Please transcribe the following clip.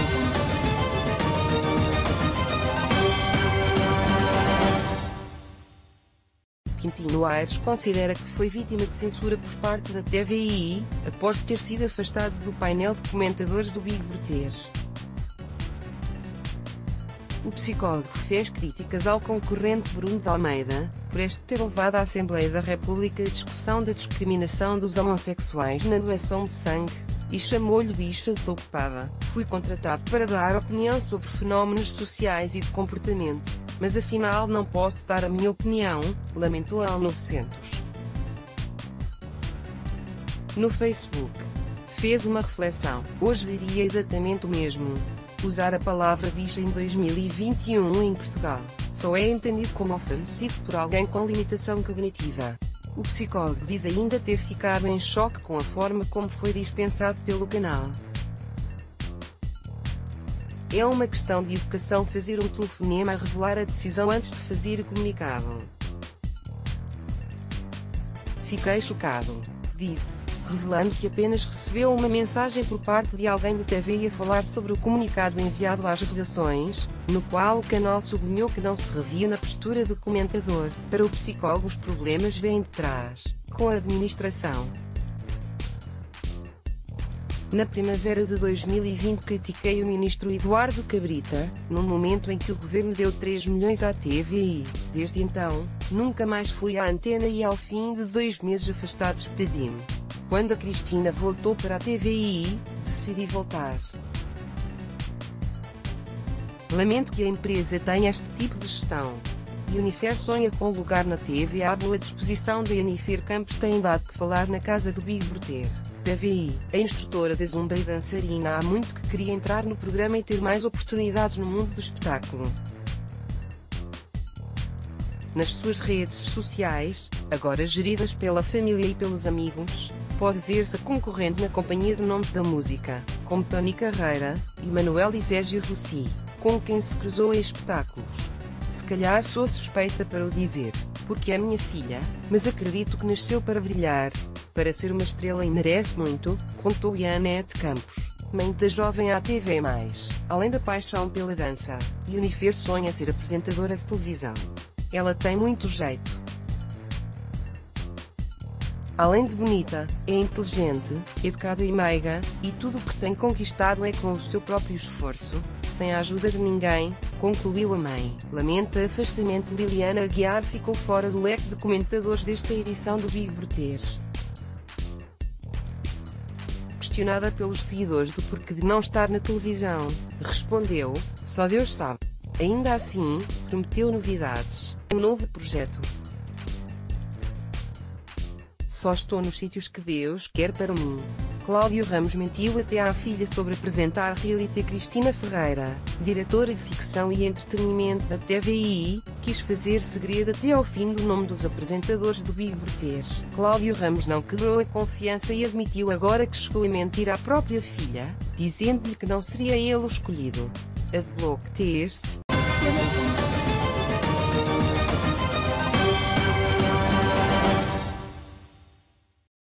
Quintino Aires considera que foi vítima de censura por parte da TVI, após ter sido afastado do painel de comentadores do Big Brother. O psicólogo fez críticas ao concorrente Bruno de Almeida, por este ter levado à Assembleia da República a discussão da discriminação dos homossexuais na doação de sangue, e chamou-lhe bicha desocupada. Fui contratado para dar opinião sobre fenómenos sociais e de comportamento, mas afinal não posso dar a minha opinião, lamentou a 900. No Facebook, fez uma reflexão: hoje diria exatamente o mesmo. Usar a palavra bicha em 2021 em Portugal só é entendido como ofensivo por alguém com limitação cognitiva. O psicólogo diz ainda ter ficado em choque com a forma como foi dispensado pelo canal. É uma questão de educação fazer um telefonema a revelar a decisão antes de fazer o comunicado. Fiquei chocado, disse, revelando que apenas recebeu uma mensagem por parte de alguém da TVI a falar sobre o comunicado enviado às redações, no qual o canal sublinhou que não se revia na postura do comentador. Para o psicólogo, os problemas vêm de trás, com a administração. Na primavera de 2020 critiquei o ministro Eduardo Cabrita, num momento em que o governo deu 3 milhões à TVI. Desde então, nunca mais fui à antena e ao fim de 2 meses afastado despedi-me. Quando a Cristina voltou para a TVI, decidi voltar. Lamento que a empresa tenha este tipo de gestão. Unifer sonha com lugar na TV. A boa disposição de Jennifer Campos tem dado que falar na casa do Big Brother. TVI, a instrutora da Zumba e dançarina há muito que queria entrar no programa e ter mais oportunidades no mundo do espetáculo. Nas suas redes sociais, agora geridas pela família e pelos amigos, pode ver-se a concorrente na companhia de nomes da música, como Tony Carreira, Emanuel e Sérgio Rossi, com quem se cruzou em espetáculos. Se calhar sou suspeita para o dizer, porque é minha filha, mas acredito que nasceu para brilhar, para ser uma estrela e merece muito, contou Janete Campos, mãe da jovem ATV+. Além da paixão pela dança, Jennifer sonha ser apresentadora de televisão. Ela tem muito jeito. Além de bonita, é inteligente, educada e meiga, e tudo o que tem conquistado é com o seu próprio esforço, sem a ajuda de ninguém, concluiu a mãe. Lamenta afastamento. Liliana Aguiar ficou fora do leque de comentadores desta edição do Big Brother. Questionada pelos seguidores do porquê de não estar na televisão, respondeu: só Deus sabe. Ainda assim, prometeu novidades. Um novo projeto. Só estou nos sítios que Deus quer para mim. Cláudio Ramos mentiu até à filha sobre apresentar reality. Cristina Ferreira, diretora de ficção e entretenimento da TVI, quis fazer segredo até ao fim do nome dos apresentadores do Big Brother. Cláudio Ramos não quebrou a confiança e admitiu agora que chegou a mentir à própria filha, dizendo-lhe que não seria ele o escolhido. A Block Test.